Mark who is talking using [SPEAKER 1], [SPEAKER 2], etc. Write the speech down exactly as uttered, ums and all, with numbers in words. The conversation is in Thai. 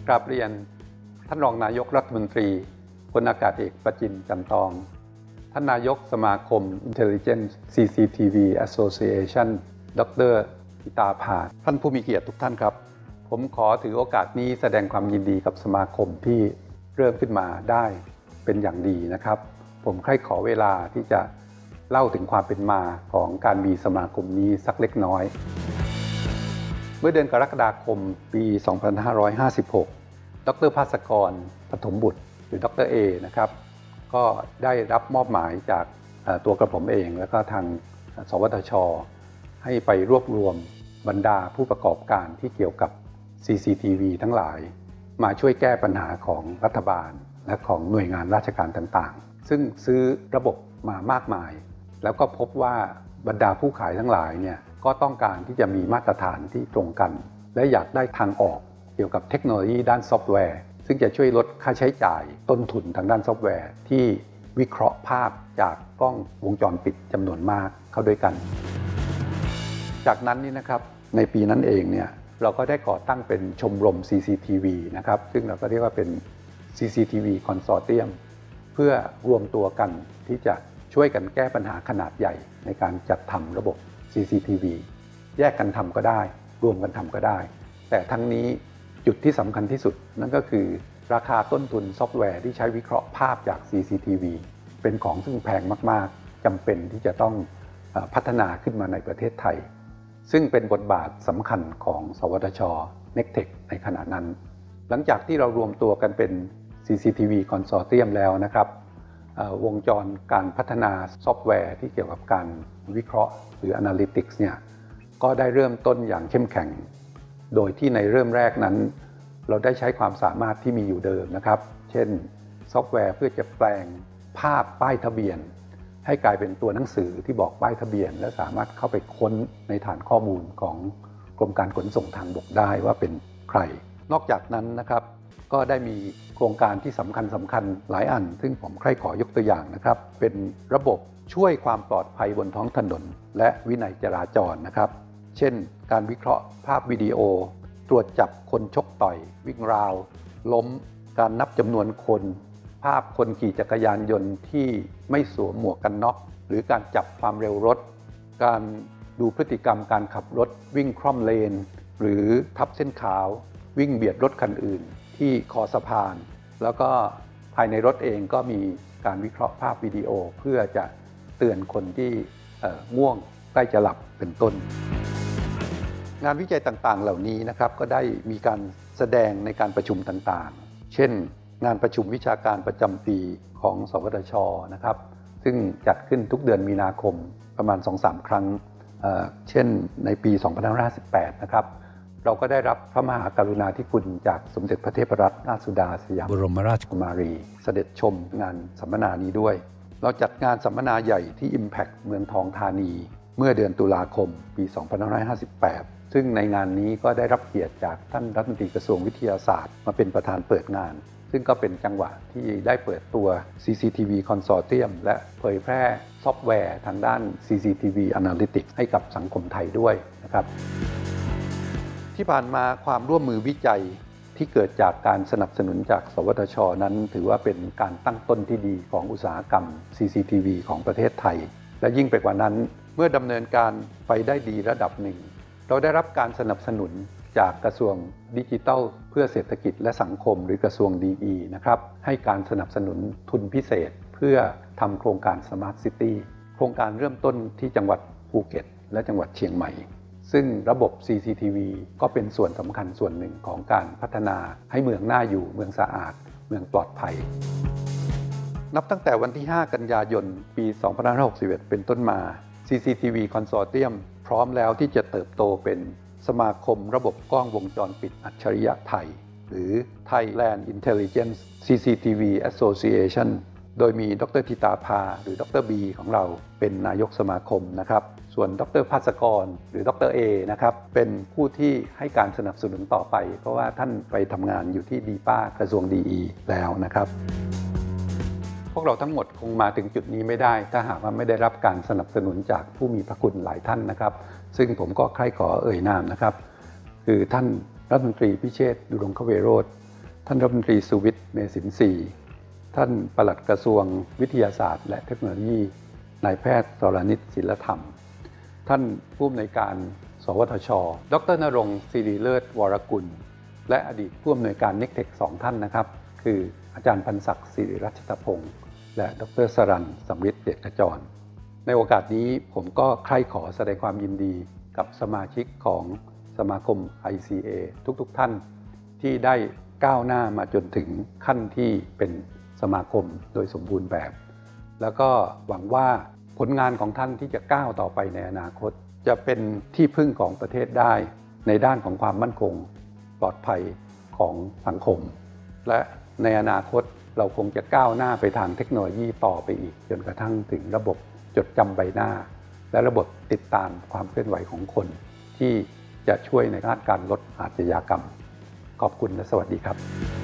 [SPEAKER 1] กราบเรียนท่านรองนายกรัฐมนตรีพลอากาศเอกประจินจันทองท่านนายกสมาคม Intelligence ซี ซี ที วี Association ดร.พิตาภาท่านผู้มีเกียรติทุกท่านครับผมขอถือโอกาสนี้แสดงความยินดีกับสมาคมที่เริ่มขึ้นมาได้เป็นอย่างดีนะครับผมใคร่ขอเวลาที่จะเล่าถึงความเป็นมาของการมีสมาคมนี้สักเล็กน้อยเมื่อเดือนกรกฎาคมปี สองพันห้าร้อยห้าสิบหก ดร.ภาสกร ปฐมบุตรหรือดร.เอนะครับก็ได้รับมอบหมายจากตัวกระผมเองแล้วก็ทางสวทช.ให้ไปรวบรวมบรรดาผู้ประกอบการที่เกี่ยวกับ ซี ซี ที วี ทั้งหลายมาช่วยแก้ปัญหาของรัฐบาลและของหน่วยงานราชการต่างๆซึ่งซื้อระบบมามากมายแล้วก็พบว่าบรรดาผู้ขายทั้งหลายเนี่ยก็ต้องการที่จะมีมาตรฐานที่ตรงกันและอยากได้ทางออกเกี่ยวกับเทคโนโลยีด้านซอฟต์แวร์ซึ่งจะช่วยลดค่าใช้จ่ายต้นทุนทางด้านซอฟต์แวร์ที่วิเคราะห์ภาพจากกล้องวงจรปิดจำนวนมากเข้าด้วยกันจากนั้นนี่นะครับในปีนั้นเองเนี่ยเราก็ได้ก่อตั้งเป็นชมรม ซี ซี ที วี นะครับซึ่งเราก็เรียกว่าเป็น ซี ซี ที วี Consortium เพื่อรวมตัวกันที่จะช่วยกันแก้ปัญหาขนาดใหญ่ในการจัดทำระบบ ซี ซี ที วี แยกกันทำก็ได้รวมกันทำก็ได้แต่ทั้งนี้จุดที่สำคัญที่สุดนั่นก็คือราคาต้นทุนซอฟต์แวร์ที่ใช้วิเคราะห์ภาพจาก ซี ซี ที วี เป็นของซึ่งแพงมากๆจำเป็นที่จะต้องพัฒนาขึ้นมาในประเทศไทยซึ่งเป็นบทบาทสำคัญของสวทช. เน็กเทค ในขณะนั้นหลังจากที่เรารวมตัวกันเป็น ซี ซี ที วี Consortium แล้วนะครับวงจรการพัฒนาซอฟต์แวร์ที่เกี่ยวกับการวิเคราะห์หรือ Analytics เนี่ยก็ได้เริ่มต้นอย่างเข้มแข็งโดยที่ในเริ่มแรกนั้นเราได้ใช้ความสามารถที่มีอยู่เดิมนะครับเช่นซอฟต์แวร์เพื่อจะแปลงภาพป้ายทะเบียนให้กลายเป็นตัวหนังสือที่บอกป้ายทะเบียนและสามารถเข้าไปค้นในฐานข้อมูลของกรมการขนส่งทางบกได้ว่าเป็นใครนอกจากนั้นนะครับก็ได้มีโครงการที่สำคัญสำคัญหลายอันซึ่งผมใคร่ขอยกตัวอย่างนะครับเป็นระบบช่วยความปลอดภัยบนท้องถนนและวินัยจราจรนะครับเช่นการวิเคราะห์ภาพวิดีโอตรวจจับคนชกต่อยวิ่งราวล้มการนับจำนวนคนภาพคนขี่จักรยานยนต์ที่ไม่สวมหมวกกันน็อกหรือการจับความเร็วรถการดูพฤติกรรมการขับรถวิ่งคล่อมเลนหรือทับเส้นขาววิ่งเบียดรถคันอื่นที่คอสะพานแล้วก็ภายในรถเองก็มีการวิเคราะห์ภาพวิดีโอเพื่อจะเตือนคนที่ง่วงใกล้จะหลับเป็นต้นงานวิจัยต่างๆเหล่านี้นะครับก็ได้มีการแสดงในการประชุมต่างๆเช่นงานประชุมวิชาการประจำปีของสวทช.นะครับซึ่งจัดขึ้นทุกเดือนมีนาคมประมาณ สองถึงสาม ครั้งเอ่อเช่นในปี สองพันห้าร้อยห้าสิบแปด นะครับเราก็ได้รับพระมหากรุณาธิคุณจากสมเด็จพระเทพรัตนราชสุดาสยามบรมราชกุมารีเสด็จชมงานสัมมนานี้ด้วยเราจัดงานสัมมนาใหญ่ที่ Impact เมืองทองธานีเมื่อเดือนตุลาคมปี สองพันห้าร้อยห้าสิบแปด ซึ่งในงานนี้ก็ได้รับเกียรติจากท่านรัฐมนตรีกระทรวงวิทยาศาสตร์มาเป็นประธานเปิดงานซึ่งก็เป็นจังหวะที่ได้เปิดตัว ซี ซี ที วี Consortium และเผยแพร่ซอฟต์แวร์ทางด้าน ซี ซี ที วี Analytics ให้กับสังคมไทยด้วยนะครับที่ผ่านมาความร่วมมือวิจัยที่เกิดจากการสนับสนุนจากสวทช.นั้นถือว่าเป็นการตั้งต้นที่ดีของอุตสาหกรรม ซี ซี ที วี ของประเทศไทยและยิ่งไปกว่านั้นเมื่อดำเนินการไปได้ดีระดับหนึ่งเราได้รับการสนับสนุนจากกระทรวงดิจิทัลเพื่อเศรษฐกิจและสังคมหรือกระทรวง ดี อี นะครับให้การสนับสนุนทุนพิเศษเพื่อทำโครงการ Smart City โครงการเริ่มต้นที่จังหวัดภูเก็ตและจังหวัดเชียงใหม่ซึ่งระบบ ซี ซี ที วี ก็เป็นส่วนสำคัญส่วนหนึ่งของการพัฒนาให้เมืองน่าอยู่เมืองสะอาดเมืองปลอดภัยนับตั้งแต่วันที่ห้ากันยายนปี สองพันห้าร้อยหกสิบเอ็ด เป็นต้นมา ซี ซี ที วี Consortium พร้อมแล้วที่จะเติบโตเป็นสมาคมระบบกล้องวงจรปิดอัจฉริยะไทยหรือ Thailand Intelligence ซี ซี ที วี Association โดยมีดร.ธิตาภาหรือดร.บีของเราเป็นนายกสมาคมนะครับส่วนดร.ภาสกรหรือดร.เอนะครับเป็นผู้ที่ให้การสนับสนุนต่อไปเพราะว่าท่านไปทำงานอยู่ที่ดีป้ากระทรวง ดี อี แล้วนะครับพวกเราทั้งหมดคงมาถึงจุดนี้ไม่ได้ถ้าหากว่าไม่ได้รับการสนับสนุนจากผู้มีพระคุณหลายท่านนะครับซึ่งผมก็ใคร่ขอเอ่ยนามนะครับคือท่านรัฐมนตรีพิเชษฐ์ ดุรงคเวโรจน์ท่านรัฐมนตรีสุวิทย์ เมษินทรีย์ท่านปลัดกระทรวงวิทยาศาสตร์และเทคโนโลยีนายแพทย์สรณิต ศิลธรรมท่านผู้อำนวยการสวทช.ดร.ณรงค์ ศิริเลิศ วรกุลและอดีตผู้อำนวยการ เน็กเทค สองท่านนะครับคืออาจารย์พันศักดิ์ ศิริรัชตพงศ์และดร.สรัญ สำริดเดชขจรในโอกาสนี้ผมก็ใคร่ขอแสดงความยินดีกับสมาชิกของสมาคม ไอ ซี เอ ทุกๆท่านที่ได้ก้าวหน้ามาจนถึงขั้นที่เป็นสมาคมโดยสมบูรณ์แบบแล้วก็หวังว่าผลงานของท่านที่จะก้าวต่อไปในอนาคตจะเป็นที่พึ่งของประเทศได้ในด้านของความมั่นคงปลอดภัยของสังคมและในอนาคตเราคงจะก้าวหน้าไปทางเทคโนโลยีต่อไปอีกจนกระทั่งถึงระบบจดจำใบหน้าและระบบติดตามความเคลื่อนไหวของคนที่จะช่วยในการลดอาชญากรรมขอบคุณและสวัสดีครับ